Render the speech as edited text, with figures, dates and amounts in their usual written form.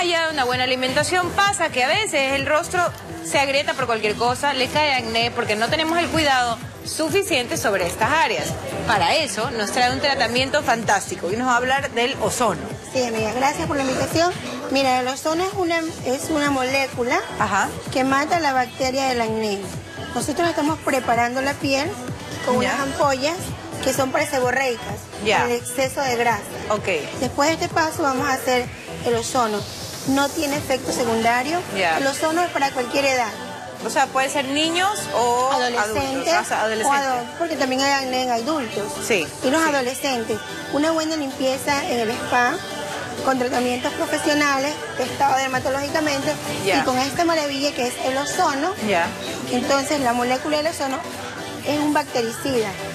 allá de una buena alimentación pasa que a veces el rostro se agrieta por cualquier cosa, le cae acné porque no tenemos el cuidado suficiente sobre estas áreas. Para eso nos trae un tratamiento fantástico y nos va a hablar del ozono. Sí, amiga, gracias por la invitación. Mira, el ozono es una molécula que mata la bacteria del acné. Nosotros estamos preparando la piel con unas ampollas que son seborreicas, por el exceso de grasa. Después de este paso vamos a hacer el ozono. No tiene efecto secundario. El ozono es para cualquier edad. O sea, puede ser niños o adolescentes. Porque también hay acné en adultos. Sí. Y los adolescentes. Una buena limpieza en el spa, con tratamientos profesionales, testado dermatológicamente, y con esta maravilla que es el ozono. Entonces, la molécula del ozono es un bactericida.